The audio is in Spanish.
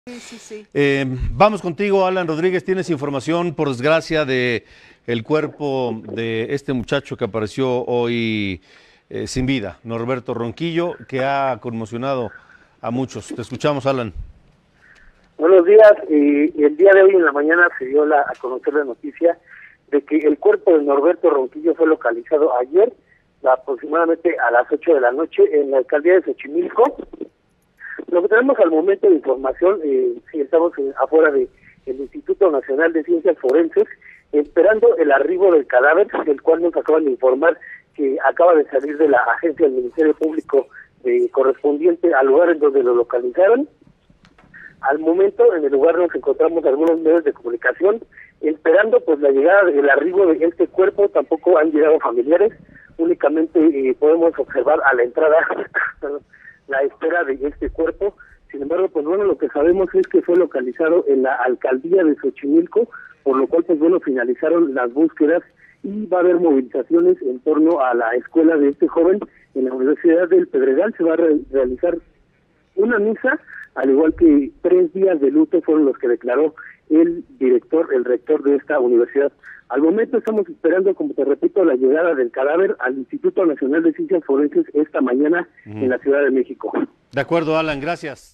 Sí, sí, sí. Vamos contigo, Alan Rodríguez. Tienes información, por desgracia, de el cuerpo de este muchacho que apareció hoy sin vida, Norberto Ronquillo, que ha conmocionado a muchos. Te escuchamos, Alan. Buenos días. El día de hoy en la mañana se dio a conocer la noticia de que el cuerpo de Norberto Ronquillo fue localizado ayer, aproximadamente a las 8 de la noche, en la alcaldía de Xochimilco. Lo que tenemos al momento de información, sí estamos afuera del Instituto Nacional de Ciencias Forenses, esperando el arribo del cadáver, del cual nos acaban de informar que acaba de salir de la agencia del Ministerio Público correspondiente al lugar en donde lo localizaron. Al momento, en el lugar nos encontramos algunos medios de comunicación, esperando pues la llegada del arribo de este cuerpo. Tampoco han llegado familiares, únicamente podemos observar a la entrada la espera de este cuerpo. Sin embargo, pues bueno, lo que sabemos es que fue localizado en la alcaldía de Xochimilco, por lo cual pues bueno, finalizaron las búsquedas y va a haber movilizaciones en torno a la escuela de este joven. En la Universidad del Pedregal se va a realizar una misa, al igual que 3 días de luto fueron los que declaró el rector de esta universidad. Al momento estamos esperando, como te repito, la llegada del cadáver al Instituto Nacional de Ciencias Forenses esta mañana en la Ciudad de México. De acuerdo, Alan, gracias.